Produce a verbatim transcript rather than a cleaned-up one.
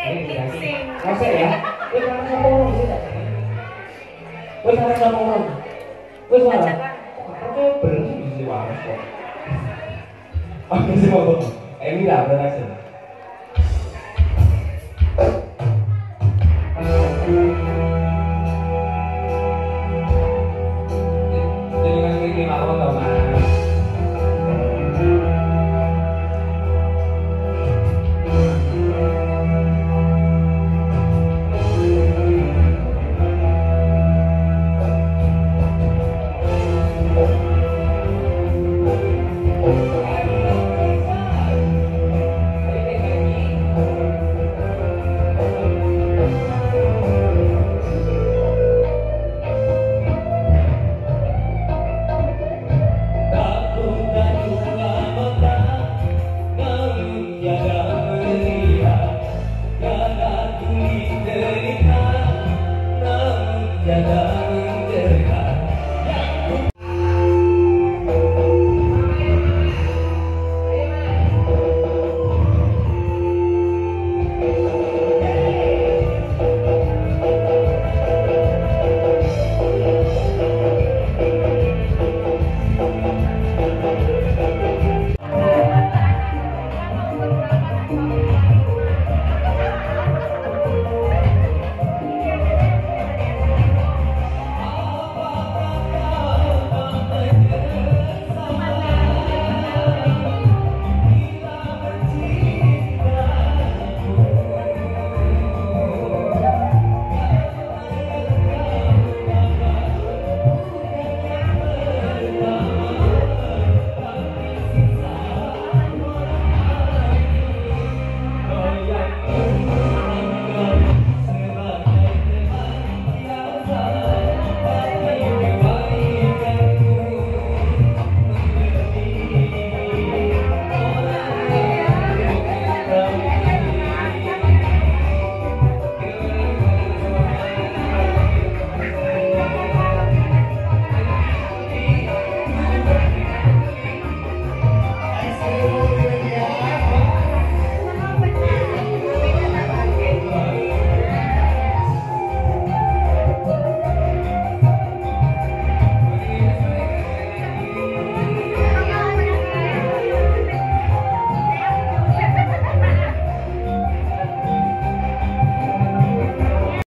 lip sync. Masuk ya. Wis ana sapa orang sih tak jane. Wis ana sapa orang. Wis ora. Oke, berhenti di sini wae kok. Oke, sih mau. Emi lah, berhasil.